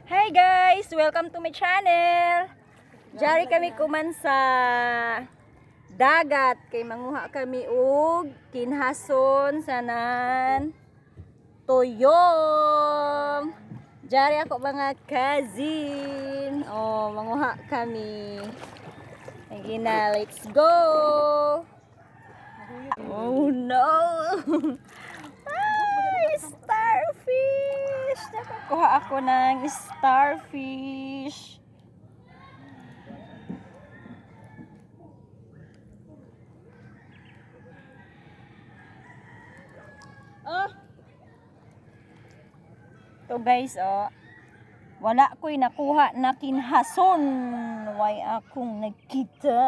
Hi guys! Welcome to my channel! Jari kami kuman sa dagat kay manguha kami og kinhason sanan toyong. Jari ako mga cousin. Oh, manguha kami. Sige na, let's go! Oh no! Ay, starfish! Nakakuha ako ng starfish. Oh! Ito guys, oh. Wala ko'y nakuha na kinhason. Why akong nagkita?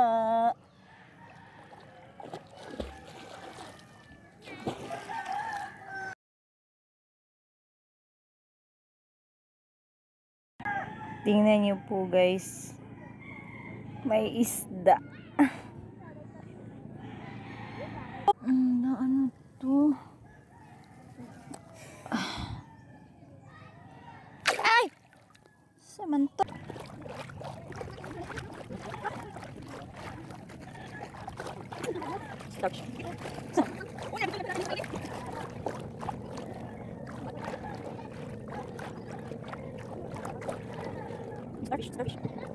Tingnan niyo po guys. May isda. Ano to? Ay! Samanto. Stop. Starfish.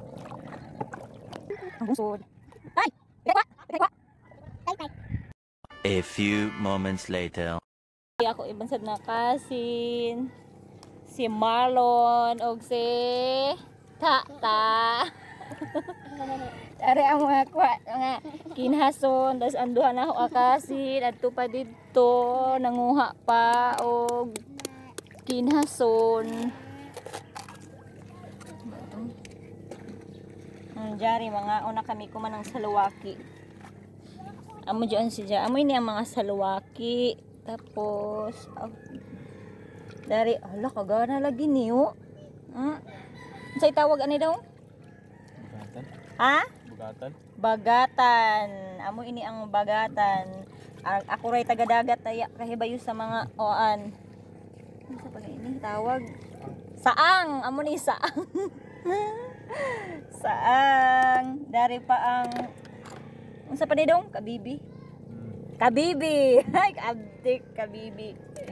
Ang busod. Ay! Rekwa! A few moments later. Ako ibansad na kasin. Si Marlon og si Tata. Dari ang mga kinhason. Das anduhan ako akasin. Adto pa dito. Nanguha pa og kinhason. Jari mga una kami kuman ng salawaki. Amo diyan siya. Amo ini ang mga salawaki. Tapos dari ala kagana lagi niyo. Say tawag ani daw? Bagatan. Ha? Bagatan. Bagatan. Amo ini ang bagatan. Ako ray taga dagat taya kahibayo sa mga oan. Ano sa pala ini tawag? Saang. Amo ni saang. Saang dari pa ang unsa pa ni dong kabibi ay abdik kabibi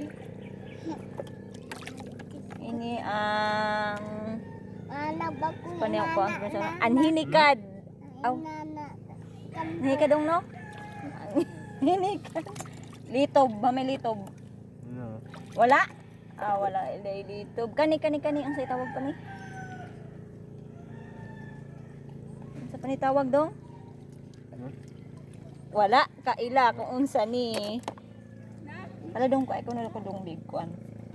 ini ang paniyang ko ang anhinikad aw hinikad dong no hinikad litob ba may litob No. wala wala litob kani ang say tawag pa ni panitawag dong? Wala kaila kung unsa ni. Ala dong ko na ko dong big kuan.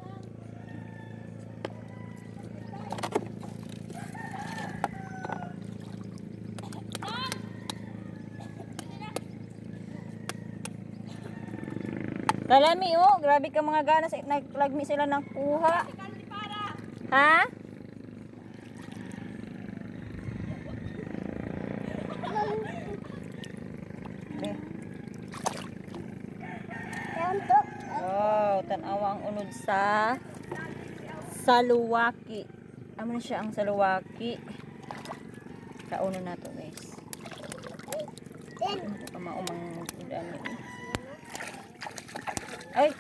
Kalami oh, grabe ka mga ganas naglagmi sila ng kuha. Ha? Oh, tanawa ang unod sa saluwaki. Amo na siya ang saluwaki. Kauno na to guys. Maumang dami. Ay.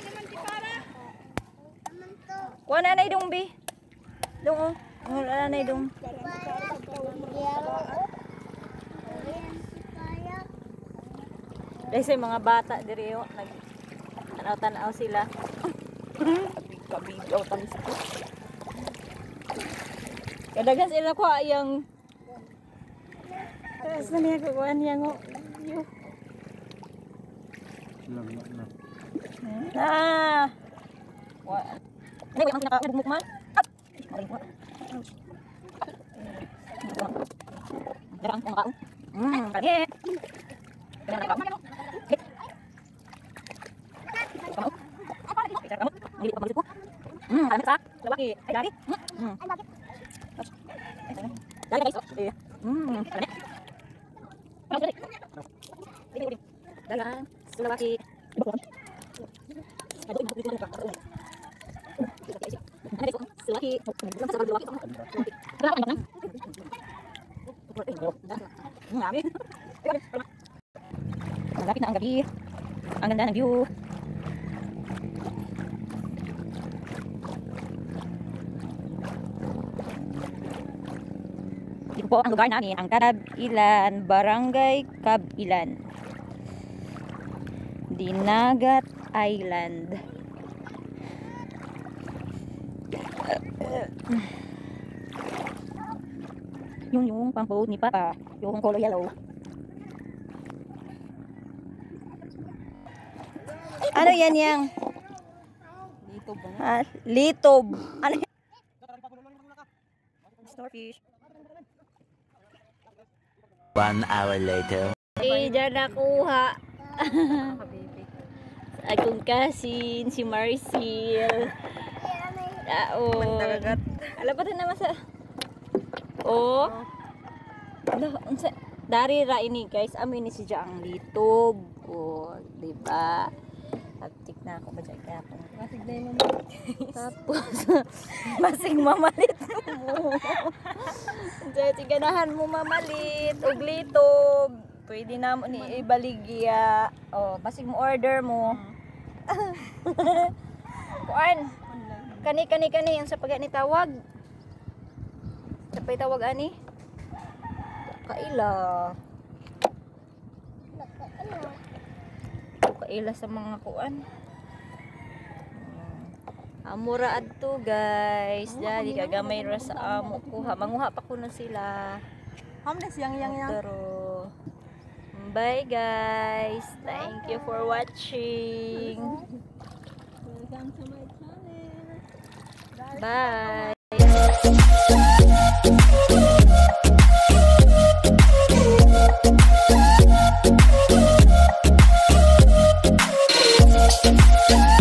Kuha na na idong bi. Dong oh. Wala na idong. Dahil sa mga bata diri oh, tanaw sila. Kabigaw tamis ko. Kadagan sila ko ayang sa niya kukuhan niya ngo. Na. Ah. Wa. Nay ang pinaka-ugmok man. Darang kong kaon. Kani. Kani ka. Hindi pa malit ko. Kami sa lawaki. Ay dari. Dari guys. Kani. Dalang lawaki. Aduh, Laki. Malapit na ang gabi. Ang ganda ng view. Ito po ang lugar namin, ang Cabilan, Barangay Cabilan. Dinagat Island. Yung pang-boat ni Papa, yung color yellow. Ano yan yang? Dito ba? Litob. Ano yan? Starfish. 1 hour later. Diyan nakuha. Baby. Akong kasin, si Maricel. Daon. Dagat. Alam pa rin naman sa... Oh. Ala, unsa dari ra ini guys, amin ni si ang litob. Oh, di ba? Haptik na ako ba dyan kaya ako. Masig na yung Tapos, masing mamalit mo. Diyati ganahan mo mamalit. Og litob. Pwede na mo ni ibaligya. Oh, masig mo order mo. Kuan. Kani ang sa pagani tawag. Sapay tawag ani? Kaila. Kaila sa mga kuan. Amura adto guys. Dali kagamay ra sa amo kuha. Manguha pa ko na sila. Hamnes yang. Pero bye guys. Thank you for watching. Welcome to my channel. Bye. We'll be right back.